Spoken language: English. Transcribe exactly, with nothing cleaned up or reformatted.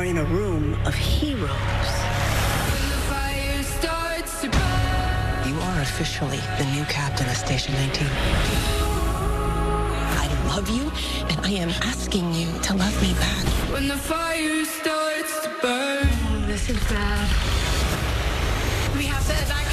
are in a room of heroes. You are officially the new captain of Station nineteen. I love you, and I am asking you to love me back. When the fire starts to burn. This is bad. We have to evacuate.